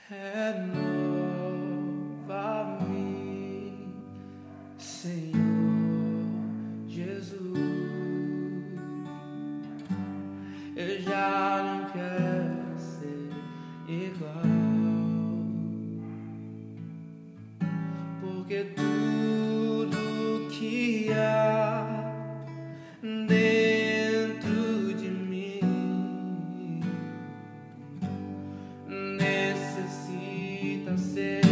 Renova-me, Senhor Jesus. Eu já não quero ser igual, porque tudo que há dentro de mim necessita ser